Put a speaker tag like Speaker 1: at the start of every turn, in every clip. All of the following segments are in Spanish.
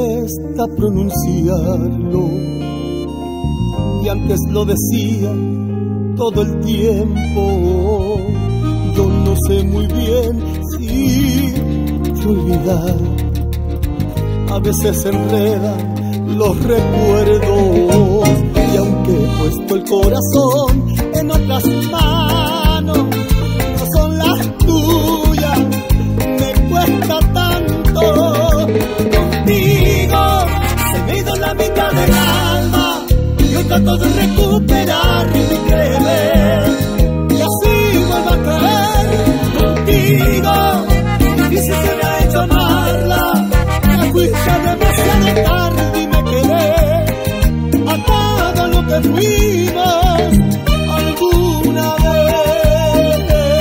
Speaker 1: cuesta pronunciarlo, y antes lo decía todo el tiempo. Yo no sé muy bien si olvidar, a veces se enredan los recuerdos, y aunque he puesto el corazón en otras manos, no son las tuyas, me cuesta tanto. Contigo se me ha ido la mitad del alma, yo trato de recuperar mi creer, y así vuelvo a caer. Contigo difícil se me ha hecho amarla, me fuiste demasiado tarde y me quedé atado a lo que fuimos alguna vez.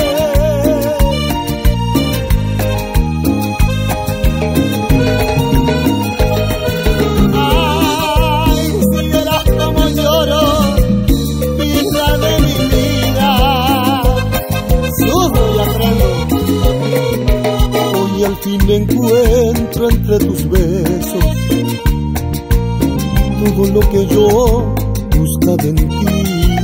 Speaker 1: Ay, si vieras como lloro, vida de mi vida, sufro y aprendo. Hoy al fin me encuentro entre tus besos todo lo que yo buscaba en ti.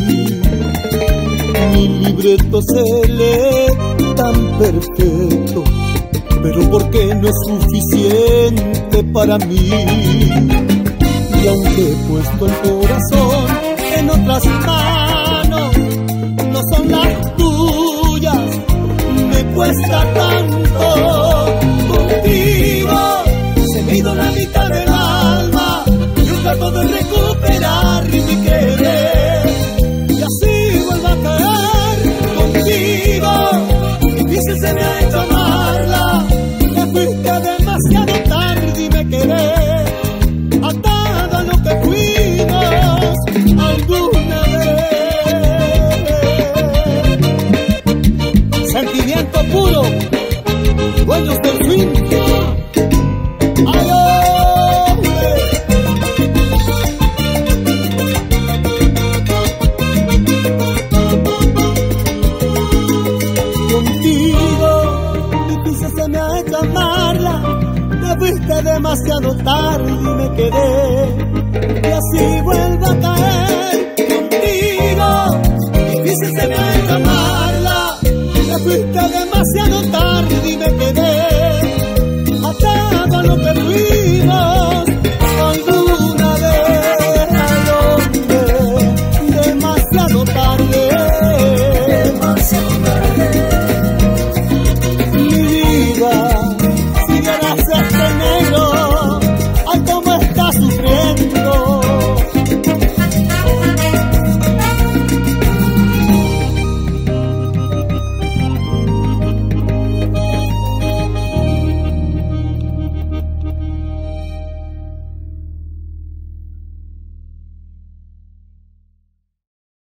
Speaker 1: Mi libreto se lee tan perfecto, pero ¿por qué no es suficiente para mí? Y aunque he puesto el corazón en otras manos, no son las tuyas, me cuesta tanto. Contigo se me ha ido la mitad del alma, yo trato de recuperar mi querer, y así vuelvo a caer. Contigo difícil se me ha hecho amarla, me fuiste demasiado tarde y me quedé atado a lo que fuimos alguna vez. Sentimiento puro, dueños del swing. ¡Ay, hombre! Contigo difícil se me ha hecho amarla, te fuiste demasiado tarde y me quedé, y así vuelvo